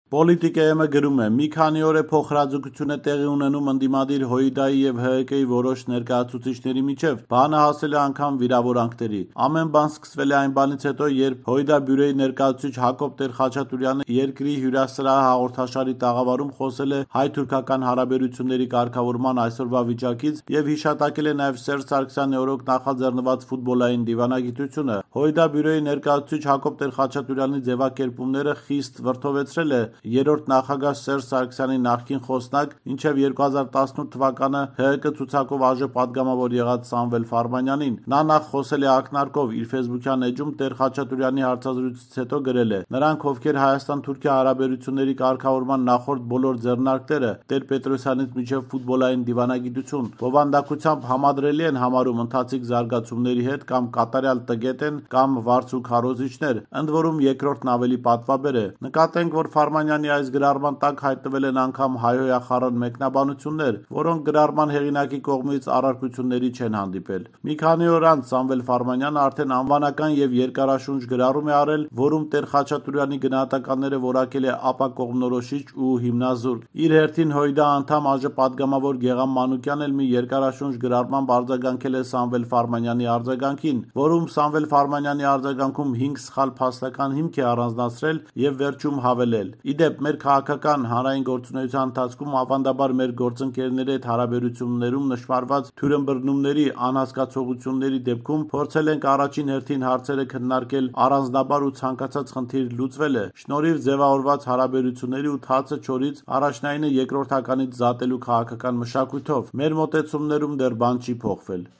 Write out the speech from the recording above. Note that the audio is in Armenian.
Պոլիտիկայեմը գրում է. մի քանի օր է փոխհրաձգություն է տեղի ունենում ընդդիմադիր ՀՅԴ-ի եւ ՀՀԿ-ի որոշ ներկայացուցիչների միջև, բանը հասել է անգամ վիրավորանքների։ Ամեն բան սկսվել է այն բանից հետո, երբ ՀՅԴ բյուրոյի ներկայացուցիչ Հակոբ Տեր-Խաչատուրյանը երկրի հյուրասրահ հաղորդաշարի տաղավարում խոսել է հայ-թուրքական հարաբերությունների կարգավորման այսօրվա վիճակից եւ հիշատակել է նաեւ Սերժ Սարգսյանի օրոք նախաձեռնված ֆուտբոլային դիվանագիտությունը։ ՀՅԴ բյուրոյի ներկայացուցիչ Հակոբ Տեր-Խաչատուրյանի ձևակերպումները խիստ վրդովեցրել է երրորդ նախագահ Սերժ Սարգսյանի նախկին խոսնակ, մինչև 2018 թվականը ՀՀԿ ցուցակով ԱԺ պատգամավոր եղած Սամվել Ֆարմանյանին։ Նա նախ խոսել է ակնարկով, իր ֆեյսբուքյան էջում Տեր-Խաչատուրյանի հարցազրույցից հետո գրել է. «Նրանք, ովքեր Հայաստան-Թուրքիա հարաբերությունների կարգավորման նախորդ բոլոր ձեռնարկները, Տեր-Պետրոսյանից մինչև ֆուտբոլային դիվանագիտություն, բովանդակությամբ համադրելի են համարում ընթացիկ զարգացումների հետ կամ կատարյալ տգետ են կամ վարձ ու քարոզիչներ, ընդ որում երկրորդն ավելի պատվաբեր է։ Նկատենք, որ Ֆարմանյանի այս գրառման տակ հայտնվել են անգամ հայհոյախառն մեկնաբանություններ, որոնք գրառման հեղինակի կողմից առարկությունների չեն հանդիպել։ Մի քանի օր անց Սամվել Ֆարմանյանը արդեն անվանական եւ երկարաշունչ գրառում է արել, որում Տեր-Խաչատուրյանի գնահատականները որակել է ապակողմնորոշիչ ու հիմնազուրկ։ Իր հերթին ՀՅԴ անդամ ԱԺ պատգամավոր Գեղամ Մանուկյանն էլ մի երկարաշունչ գրառմամբ արձագանքել է Սամվել Ֆարմանյանի արձագանքին, որում Սամվել Ֆարմանյանի արձագանքում 5 սխալ փաստական հիմք է առանձնացրել եւ վերջում հավելել. «Իդեպ, մեր քաղաքական հանրային գործունեության ընթացքում ավանդաբար մեր գործընկերների հետ հարաբերություններում նշмарված թյուրըմբռնումների, անհասկացողությունների դեպքում փորձել ենք առաջին հերթին հարցերը քննարկել առանձնաբար ու ցանկացած խնդիր լուծվել է։ Շնորհիվ ձևավորված հարաբերությունների ու թացը չորից առաջնայինը երկրորդականից զատելու քաղաքական մշակույթով մեր մոտեցումներում դեռ բան չի փոխվել»։